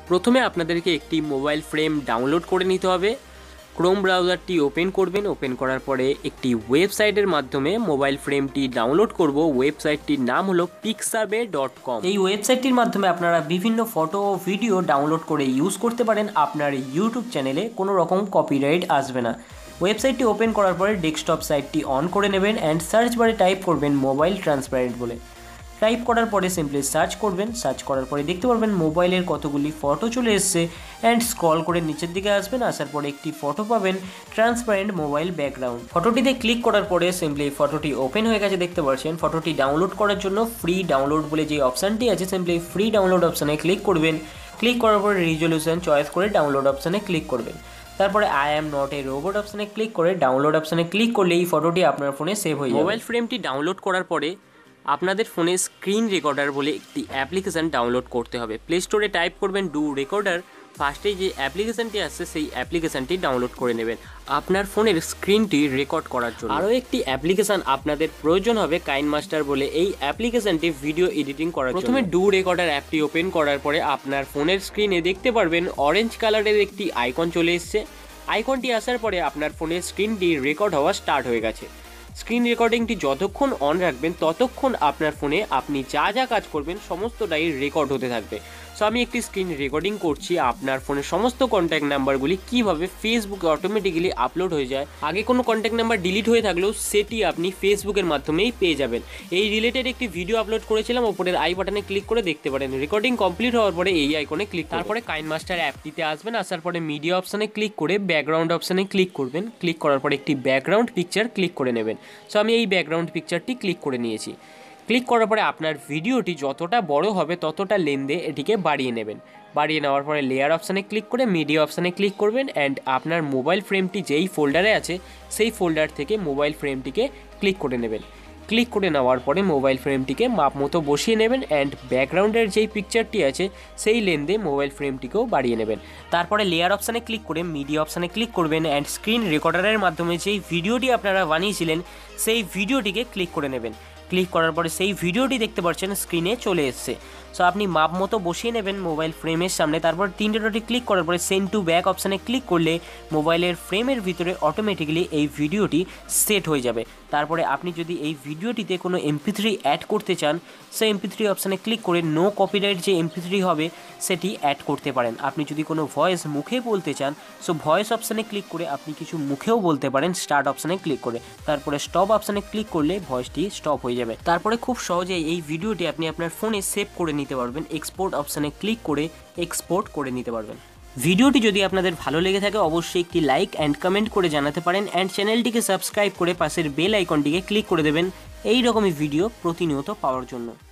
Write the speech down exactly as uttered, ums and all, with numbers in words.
প্রথমে আপনাদেরকে একটি মোবাইল ফ্রেম ডাউনলোড করে নিতে হবে। ক্রোম ব্রাউজারটি ওপেন করবেন। ওপেন করার পরে একটি ওয়েবসাইটের মাধ্যমে মোবাইল ফ্রেমটি ডাউনলোড করব। ওয়েবসাইটটির নাম হলো পিক্সাবে ডট কম। এই ওয়েবসাইটটির মাধ্যমে আপনারা বিভিন্ন ফটো ও ভিডিও ডাউনলোড করে ইউজ করতে পারেন। আপনার ইউটিউব চ্যানেলে কোনো রকম কপিরাইট আসবে না। ওয়েবসাইটটি ওপেন করার পরে ডেস্কটপ সাইটটি অন করে নেবেন অ্যান্ড সার্চ বারে টাইপ করবেন মোবাইল ট্রান্সপারেন্ট বলে। টাইপ করার পরে সিম্পলি সার্চ করবেন। সার্চ করার পরে দেখতে পারবেন মোবাইলের কতগুলি ফটো চলে এসছে অ্যান্ড স্ক্রল করে নিচের দিকে আসবেন। আসার পরে একটি ফটো পাবেন ট্রান্সপারেন্ট মোবাইল ব্যাকগ্রাউন্ড। ফটোটিতে ক্লিক করার পরে সিম্পলি ফটোটি ওপেন হয়ে গেছে দেখতে পাচ্ছেন। ফটোটি ডাউনলোড করার জন্য ফ্রি ডাউনলোড বলে যে অপশানটি আছে সিম্পলি ফ্রি ডাউনলোড অপশানে ক্লিক করবেন। ক্লিক করার পরে রিজলিউশন চয়েস করে ডাউনলোড অপশানে ক্লিক করবেন। তারপরে I am not a robot অপশানে ক্লিক করে ডাউনলোড অপশানে ক্লিক করলে এই ফটোটি আপনার ফোনে সেভ হয়ে যাবে। মোবাইল ফ্রেমটি ডাউনলোড করার পরে আপনাদের ফোনে স্ক্রিন রেকর্ডার বলে একটি অ্যাপ্লিকেশান ডাউনলোড করতে হবে। প্লে স্টোরে টাইপ করবেন ডু রেকর্ডার। ফার্স্টে যে অ্যাপ্লিকেশানটি আসছে সেই অ্যাপ্লিকেশানটি ডাউনলোড করে নেবেন আপনার ফোনের স্ক্রিনটি রেকর্ড করার জন্য। আরও একটি অ্যাপ্লিকেশান আপনাদের প্রয়োজন হবে কাইন মাস্টার বলে। এই অ্যাপ্লিকেশানটি ভিডিও এডিটিং করার জন্য। প্রথমে ডু রেকর্ডার অ্যাপটি ওপেন করার পরে আপনার ফোনের স্ক্রিনে দেখতে পারবেন অরেঞ্জ কালারের একটি আইকন চলে এসছে। আইকনটি আসার পরে আপনার ফোনের স্ক্রিনটি রেকর্ড হওয়া স্টার্ট হয়ে গেছে। স্ক্রিন রেকর্ডিংটি যতক্ষণ অন রাখবেন ততক্ষণ আপনার ফোনে আপনি যা যা কাজ করবেন সমস্তটাই রেকর্ড হতে থাকবে। সো আমি একটি স্ক্রিন রেকর্ডিং করছি আপনার ফোনের সমস্ত কন্ট্যাক্ট নাম্বারগুলি কীভাবে ফেসবুকে অটোমেটিক্যালি আপলোড হয়ে যায়। আগে কোনো কন্ট্যাক্ট নাম্বার ডিলিট হয়ে থাকলেও সেটি আপনি ফেসবুকের মাধ্যমেই পেয়ে যাবেন। এই রিলেটেড একটি ভিডিও আপলোড করেছিলাম, ওপরের আই বাটনে ক্লিক করে দেখতে পারেন। রেকর্ডিং কমপ্লিট হওয়ার পরে এই আইকনে ক্লিক, তারপরে কাইন মাস্টার অ্যাপটিতে আসবেন। আসার পরে মিডিয়া অপশানে ক্লিক করে ব্যাকগ্রাউন্ড অপশানে ক্লিক করবেন। ক্লিক করার পরে একটি ব্যাকগ্রাউন্ড পিকচার ক্লিক করে নেবেন। সো আমি এই ব্যাকগ্রাউন্ড পিকচারটি ক্লিক করে নিয়েছি। ক্লিক করার পরে আপনার ভিডিওটি যতটা বড় হবে ততটা লেন্থে এটিকে বাড়িয়ে নেবেন। বাড়িয়ে নেওয়ার পরে লেয়ার অপশানে ক্লিক করে মিডিয়া অপশানে ক্লিক করবেন অ্যান্ড আপনার মোবাইল ফ্রেমটি যেই ফোল্ডারে আছে সেই ফোল্ডার থেকে মোবাইল ফ্রেমটিকে ক্লিক করে নেবেন। ক্লিক করে নেওয়ার পরে মোবাইল ফ্রেমটিকে মাপ মতো বসিয়ে নেবেন অ্যান্ড ব্যাকগ্রাউন্ডের যেই পিকচারটি আছে সেই লেন্থে মোবাইল ফ্রেমটিকেও বাড়িয়ে নেবেন। তারপরে লেয়ার অপশানে ক্লিক করে মিডিয়া অপশানে ক্লিক করবেন অ্যান্ড স্ক্রিন রেকর্ডারের মাধ্যমে যেই ভিডিওটি আপনারা বানিয়েছিলেন সেই ভিডিওটিকে ক্লিক করে নেবেন। ক্লিক করার পরে সেই ভিডিওটি দেখতে পাচ্ছেন স্ক্রিনে চলে এসছে। সো আপনি মাপ মতো বসিয়ে নেবেন মোবাইল ফ্রেমের সামনে। তারপর তিনটে ডটে ক্লিক করার পরে সেন্ড টু ব্যাক অপশানে ক্লিক করলে মোবাইলের ফ্রেমের ভিতরে অটোমেটিক্যালি এই ভিডিওটি সেট হয়ে যাবে। তারপরে আপনি যদি এই ভিডিওটিতে কোনো এমপি থ্রি অ্যাড করতে চান সেই এমপি থ্রি অপশানে ক্লিক করে নো কপিরাইট যে এমপি থ্রি হবে সেটি অ্যাড করতে পারেন। আপনি যদি কোনো ভয়েস মুখে বলতে চান সো ভয়েস অপশানে ক্লিক করে আপনি কিছু মুখেও বলতে পারেন স্টার্ট অপশানে ক্লিক করে। তারপরে স্টপ অপশানে ক্লিক করলে ভয়েসটি স্টপ হয়ে যাবে। তারপরে খুব সহজেই এই ভিডিওটি আপনি আপনার ফোনে সেভ করে নিতে পারবেন। এক্সপোর্ট অপশানে ক্লিক করে এক্সপোর্ট করে নিতে পারবেন। ভিডিওটি যদি আপনাদের ভালো লেগে থাকে অবশ্যই একটি লাইক অ্যান্ড কমেন্ট করে জানাতে পারেন অ্যান্ড চ্যানেলটিকে সাবস্ক্রাইব করে পাশের বেল আইকনটিকে ক্লিক করে দেবেন এই রকমই ভিডিও প্রতিনিয়ত পাওয়ার জন্য।